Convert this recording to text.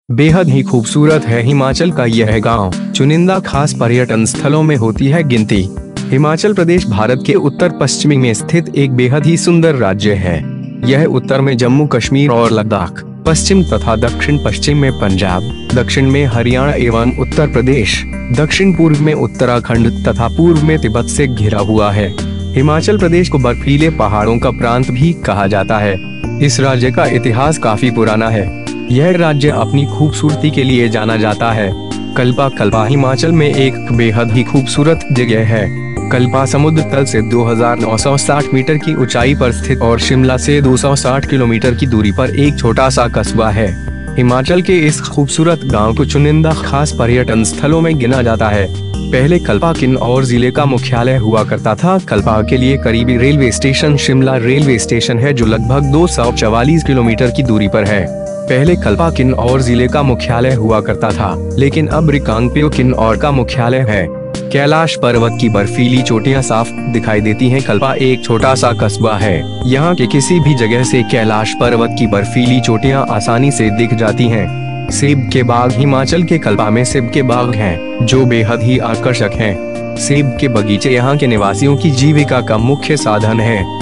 बेहद ही खूबसूरत है हिमाचल का यह गांव। चुनिंदा खास पर्यटन स्थलों में होती है गिनती। हिमाचल प्रदेश भारत के उत्तर पश्चिमी में स्थित एक बेहद ही सुंदर राज्य है। यह उत्तर में जम्मू कश्मीर और लद्दाख, पश्चिम तथा दक्षिण पश्चिम में पंजाब, दक्षिण में हरियाणा एवं उत्तर प्रदेश, दक्षिण पूर्व में उत्तराखंड तथा पूर्व में तिब्बत से घिरा हुआ है। हिमाचल प्रदेश को बर्फीले पहाड़ों का प्रांत भी कहा जाता है। इस राज्य का इतिहास काफी पुराना है। यह राज्य अपनी खूबसूरती के लिए जाना जाता है। कल्पा हिमाचल में एक बेहद ही खूबसूरत जगह है। कल्पा समुद्र तल से 2960 मीटर की ऊंचाई पर स्थित और शिमला से 260 किलोमीटर की दूरी पर एक छोटा सा कस्बा है। हिमाचल के इस खूबसूरत गांव को चुनिंदा खास पर्यटन स्थलों में गिना जाता है। पहले कल्पा किन्नौर जिले का मुख्यालय हुआ करता था। कल्पा के लिए करीबी railway station Shimla railway station है, जो लगभग 244 किलोमीटर की दूरी पर है। पहले कल्पा किन्नौर जिले का मुख्यालय हुआ करता था, लेकिन अब रिकांगपिओ किन्नौर का मुख्यालय है। कैलाश पर्वत की बर्फीली चोटियां साफ दिखाई देती हैं। कल्पा एक छोटा सा कस्बा है। यहाँ के किसी भी जगह से कैलाश पर्वत की बर्फीली चोटियां आसानी से दिख जाती हैं। सेब के बाग हिमाचल के कल्पा में सेब के बाग हैं, जो बेहद ही आकर्षक हैं। सेब के बगीचे यहाँ के निवासियों की जीविका का मुख्य साधन है।